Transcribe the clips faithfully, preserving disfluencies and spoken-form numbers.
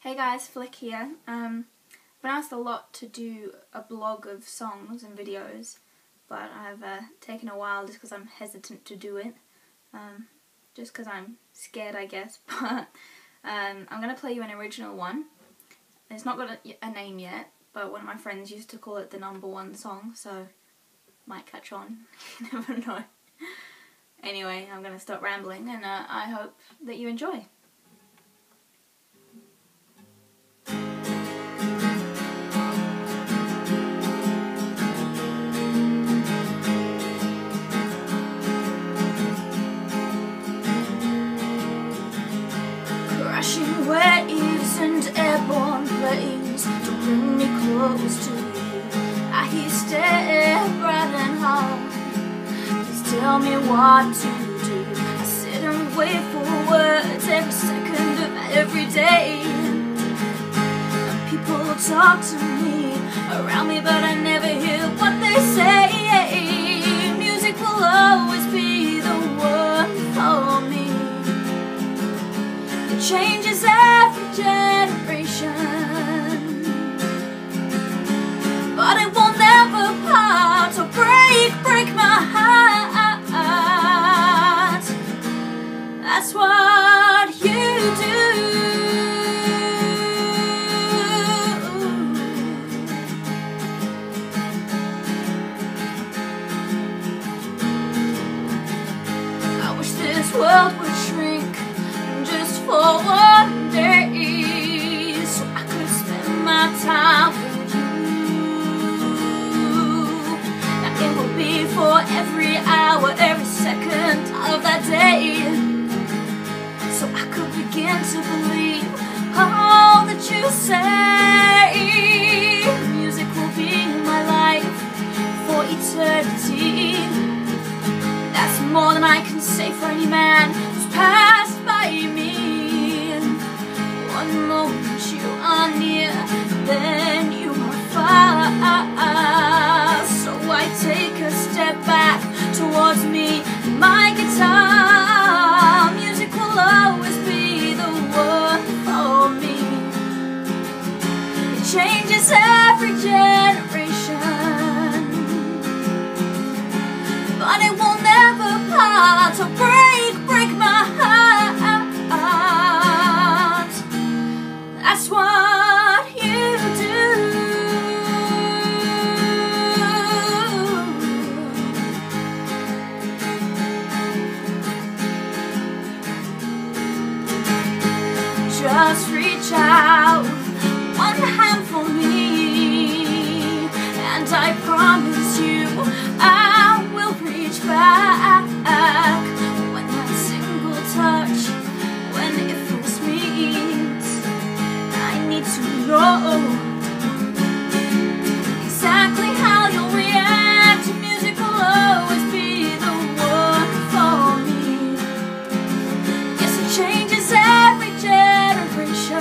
Hey guys, Flick here. Um, I've been asked a lot to do a blog of songs and videos, but I've uh, taken a while just because I'm hesitant to do it. Um, just because I'm scared, I guess. But um, I'm going to play you an original one. It's not got a, a name yet, but one of my friends used to call it the number one song, so might catch on. You never know. Anyway, I'm going to stop rambling, and uh, I hope that you enjoy. Crashing waves and airborne planes don't bring me close to you. I hear stare bright and hard. Please tell me what to do. I sit and wait for words every second of every day. And people talk to me around me, but I never hear what they say. Music will always be the one for me. It changes every generation, but it will never part or break, break my heart. That's what you do. I wish this world would shrink just for one day, so I could spend my time with you. Now it will be for every hour, every second of that day, so I could begin to believe all that you say. Music will be my life for eternity. That's more than I can say for any man who's passed by me. One moment you are near, then you are far. So I take a step back towards me and my guitar. Music will always be the one for me. It changes every generation, but it will never part or break, break my heart. That's what you do. Just reach out, one hand for me, and I promise you I will reach back. When that single touch, when it first meets, I need to know exactly how you'll react. Music will always be the one for me. Yes, it changes every generation.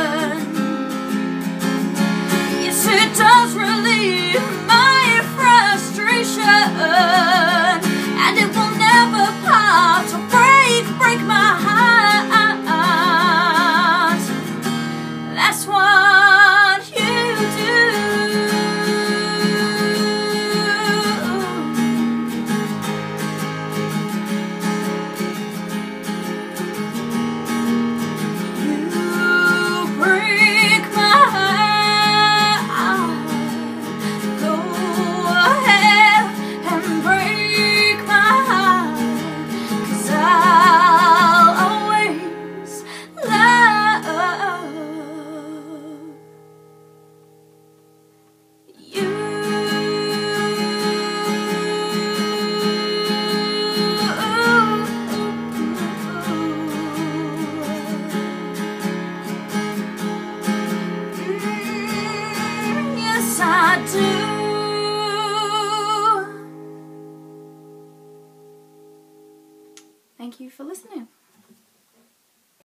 Yes, it does relieve my frustration, and it will never part or break, break my heart. That's what you do. You break my heart. Go ahead and break my heart, 'cause I'll always love you. Yes, I do. Thank you for listening.